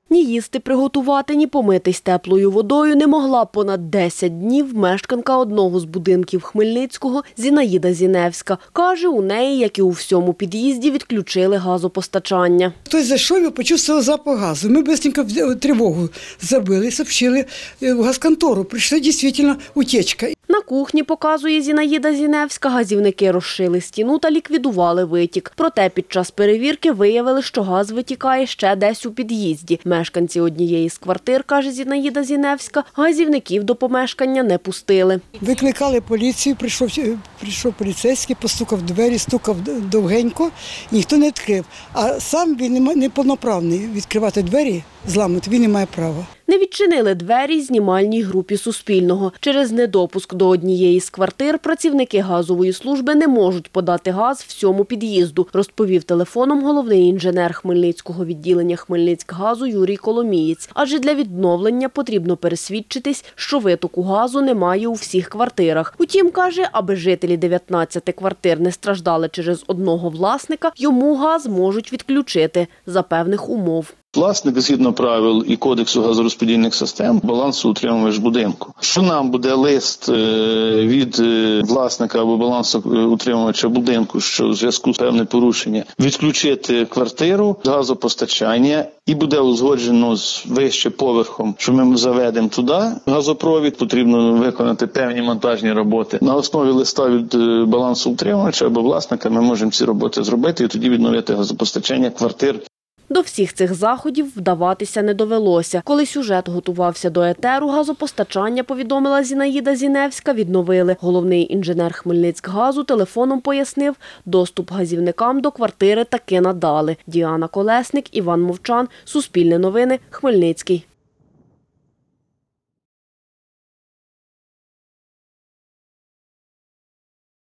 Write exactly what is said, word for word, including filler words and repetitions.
Ні їсти приготувати, ні помитись теплою водою не могла понад десять днів мешканка одного з будинків Хмельницького Зінаїда Зіневська. Каже, у неї, як і у всьому під'їзді, відключили газопостачання. Хтось зайшов і почув запах газу. Ми швидко тривогу забили, сообщили в газконтору. Прийшла дійсно утечка. На кухні, показує Зінаїда Зіневська, газівники розшили стіну та ліквідували витік. Проте під час перевірки виявили, що газ витікає ще десь у під'їзді. Мешканці однієї з квартир, каже Зінаїда Зіневська, газівників до помешкання не пустили. Викликали поліцію, прийшов, прийшов поліцейський, постукав в двері, стукав довгенько, ніхто не відкрив. А сам він неповноправний відкривати двері, зламати, він не має права. Не відчинили двері знімальній групі Суспільного. Через недопуск до однієї з квартир працівники газової служби не можуть подати газ всьому під'їзду, розповів телефоном головний інженер Хмельницького відділення Хмельницькгазу Юрій Коломієць. Адже для відновлення потрібно пересвідчитись, що витоку газу немає у всіх квартирах. Утім, каже, аби жителі дев'ятнадцяти квартир не страждали через одного власника, йому газ можуть відключити за певних умов. Власник, згідно правил і кодексу газорозподільних систем, балансоутримувач будинку. Що нам буде лист від власника або балансоутримувача будинку, що в зв'язку з певним порушенням відключити квартиру з газопостачання і буде узгоджено з вище поверхом, що ми заведемо туди газопровід, потрібно виконати певні монтажні роботи. На основі листа від балансоутримувача або власника ми можемо ці роботи зробити і тоді відновити газопостачання квартир. До всіх цих заходів вдаватися не довелося. Коли сюжет готувався до етеру, газопостачання, повідомила Зінаїда Зіневська, відновили. Головний інженер Хмельницькгазу телефоном пояснив, доступ газівникам до квартири таки надали. Діана Колесник, Іван Мовчан, Суспільне новини, Хмельницький.